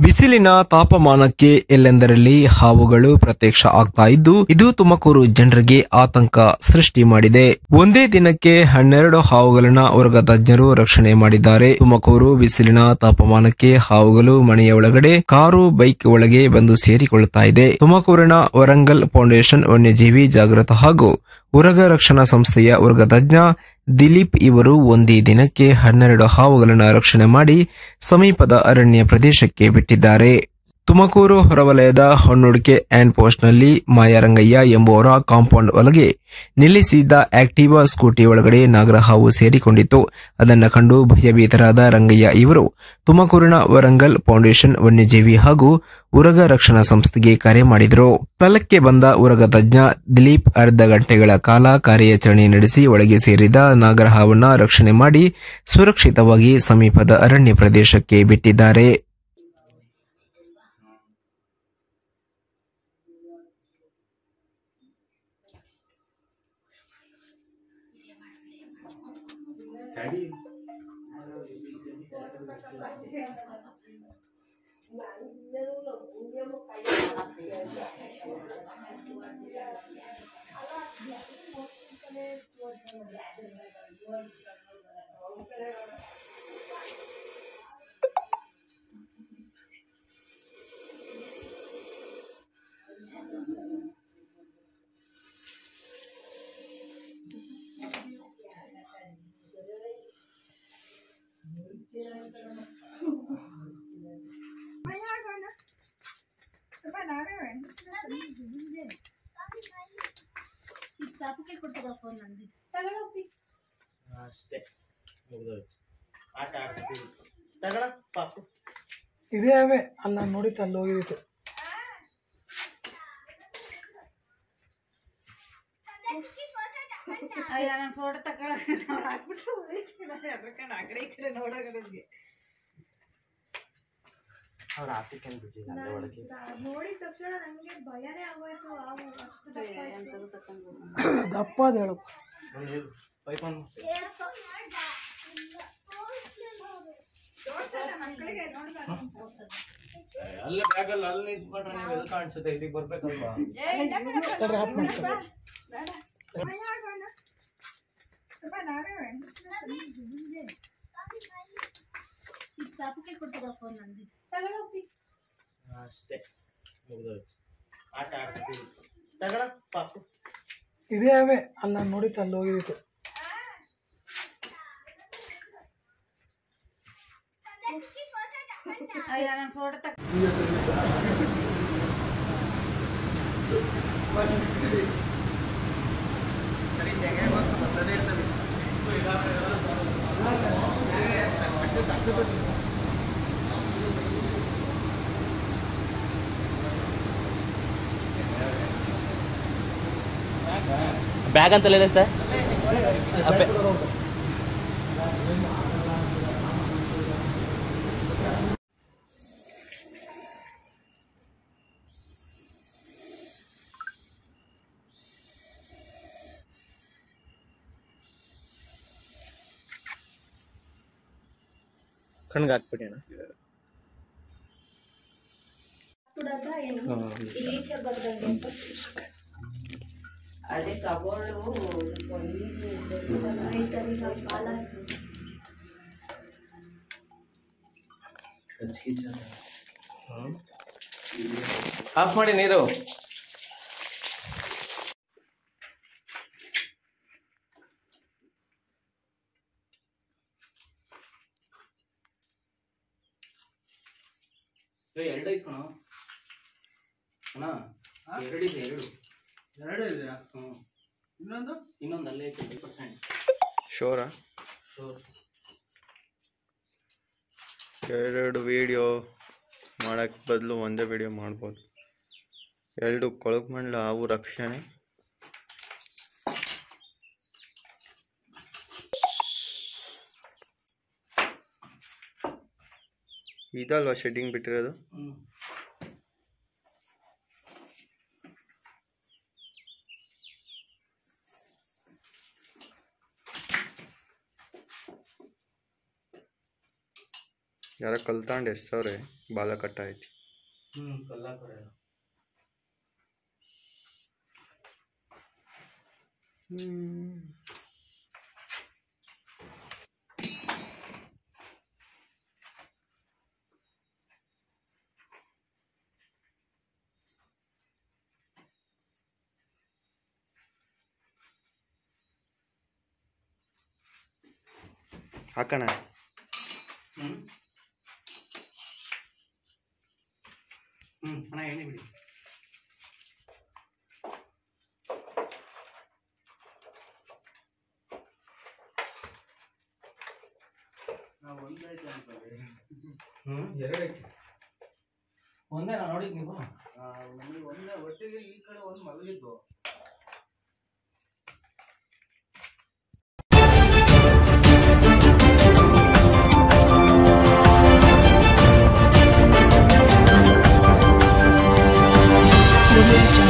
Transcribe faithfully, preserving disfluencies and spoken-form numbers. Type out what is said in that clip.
ಬಿಸಿಲಿನ ತಾಪಮಾನಕ್ಕೆ ಎಲ್ಲೆಂದರಲ್ಲಿ ಹಾವುಗಳು ಪ್ರತ್ಯಕ್ಷ ಆಗ್ತಾ ಇದ್ದು ಇದು ತುಮಕೂರು ಜನರಿಗೆ ಆತಂಕ ಸೃಷ್ಟಿ ಮಾಡಿದೆ. ಒಂದೇ ದಿನಕ್ಕೆ ಹನ್ನೆರಡು ಹಾವುಗಳನ್ನ ಉರಗ ತಜ್ಞರು ರಕ್ಷಣೆ ಮಾಡಿದ್ದಾರೆ. ತುಮಕೂರು ಬಿಸಿಲಿನ ತಾಪಮಾನಕ್ಕೆ ಹಾವುಗಳು ಮನೆಯ ಒಳಗಡೆ, ಕಾರು, ಬೈಕ್ ಒಳಗೆ ಬಂದು ಸೇರಿಕೊಳ್ಳುತ್ತಾ ಇದೆ. ತುಮಕೂರಿನ ವರಂಗಲ್ ಫೌಂಡೇಶನ್ ವನ್ಯಜೀವಿ ಜಾಗೃತ ಹಾಗೂ ಉರಗ ರಕ್ಷಣಾ ಸಂಸ್ಥೆಯ ಉರಗ ತಜ್ಞ ದಿಲೀಪ್ ಇವರು ಒಂದೇ ದಿನಕ್ಕೆ ಹನ್ನೆರಡು ಹಾವುಗಳನ್ನು ರಕ್ಷಣೆ ಮಾಡಿ ಸಮೀಪದ ಅರಣ್ಯ ಪ್ರದೇಶಕ್ಕೆ ಬಿಟ್ಟಿದ್ದಾರೆ. ತುಮಕೂರು ಹೊರವಲಯದ ಹೊನ್ನುಡಿಕೆ ಆ್ಯಂಡ್ ಪೋಸ್ಟ್ನಲ್ಲಿ ಮಾಯಾರಂಗಯ್ಯ ಎಂಬುವರ ಕಾಂಪೌಂಡ್ ಒಳಗೆ ನಿಲ್ಲಿಸಿದ್ದ ಆಕ್ಟಿವಾ ಸ್ಕೂಟಿ ಒಳಗಡೆ ನಾಗರಹಾವು ಸೇರಿಕೊಂಡಿತ್ತು. ಅದನ್ನು ಕಂಡು ಭಯಭೀತರಾದ ರಂಗಯ್ಯ ಇವರು ತುಮಕೂರಿನ ವರಂಗಲ್ ಫೌಂಡೇಶನ್ ವನ್ಯಜೀವಿ ಹಾಗೂ ಉರಗ ರಕ್ಷಣಾ ಸಂಸ್ಥೆಗೆ ಕರೆ ಮಾಡಿದರು. ಸ್ಥಳಕ್ಕೆ ಬಂದ ಉರಗ ತಜ್ಞ ದಿಲೀಪ್ ಅರ್ಧ ಗಂಟೆಗಳ ಕಾಲ ಕಾರ್ಯಾಚರಣೆ ನಡೆಸಿ ಒಳಗೆ ಸೇರಿದ ನಾಗರಹಾವನ್ನ ರಕ್ಷಣೆ ಮಾಡಿ ಸುರಕ್ಷಿತವಾಗಿ ಸಮೀಪದ ಅರಣ್ಯ ಪ್ರದೇಶಕ್ಕೆ ಬಿಟ್ಟಿದ್ದಾರೆ. ಇದೇ ಅವೇ ಅಲ್ಲ ನೋಡಿತ್ತು ಅಲ್ಲಿ ಹೋಗಿದ್ದು ಫೋಟೋ ತಗೊಳ್ಬಿಟ್ಟು ಆ ಕಡೆ ಈ ಕಡೆ ನೋಡೋಗಳಿಗೆ ನೋಡಿದ ತಕ್ಷಣ ನಂಗೆ ಭಯನೇ ಆಗೋಯ್ತು. ದಪ್ಪ ಅದು ಹೇಳು ಅಲ್ಲಿ ಬ್ಯಾಗಲ್ಲಿ ಅಲ್ಲಿ ನಿಂತ್ಕೊಂಡ್ರೆ ನೀವು ಎಲ್ಲಿ ಕಾಣಿಸುತ್ತೆ, ಇಲ್ಲಿಗೆ ಬರ್ಬೇಕಲ್ವಾ? ಅಷ್ಟೇ ಆಟ ಆಡ್ತೀವಿ ತಗೊಳ ಪಾಪು. ಇದೇ ಅವೇ ಅಲ್ಲ ನೋಡಿತ್ತು ಅಲ್ಲಿ ಹೋಗಿದ್ದು ಫೋಟೋ ತಗ ಬ್ಯಾಗ್ ಅಂತಲ್ಲ ಇದೆ ಸರ್. ಕಣ್ಗೆ ಹಾಕ್ಬಿಡಿ ಅಣ್ಣ. ಅದೇ ಕಬೋರ್ಡು ಆಫ್ ಮಾಡಿ ನೀರು. ಎರಡು ಐತ್ ಕಣ ಅಣ್ಣ, ಎರಡಿದೆ ಎರಡು ಎರಡು ಇದೆಯಾ? ಹ್ಞೂ ಇನ್ನೊಂದು ಇನ್ನೊಂದು ಅಲ್ಲೇ ಐತೆ ಫೈವ್ ಪರ್ಸೆಂಟ್ ಶೋರಾ? ಶೋರ್. ಎರಡು ವಿಡಿಯೋ ಮಾಡೋಕ್ಕೆ ಬದಲು ಒಂದೇ ವಿಡಿಯೋ ಮಾಡ್ಬೋದು. ಎರಡು ಕೊಳಕು ಮಂಡಲ ಹಾವು ರಕ್ಷಣೆ. ಇದಲ್ವಾ ಶೆಡ್ಡಿಂಗ್ ಬಿಟ್ಟಿರೋದು? ಹ್ಞೂ ಯಾರ ಕಲ್ತಾಂಡ್ ಎಷ್ಟವ್ರೆ ಬಾಲ ಕಟ್ಟ ಐತಿ. ಹ್ಞೂ ಕಲ್ಲಾಕರೆ ಹಾಕಣ. ಹ್ಞೂ ಹ್ಞೂ ಅಣ್ಣ ಎಣ್ಣೆ ಬಿಡಿ. ಹ್ಞೂ ಎರಡೈತಿ ಒಂದೇ ನಾ ನೋಡಿದ್ ನೀವು ಒಂದೇ ಒಟ್ಟಿಗೆ ಈ ಕಡೆ ಒಂದು ಮಲಗಿದ್ದು. Audio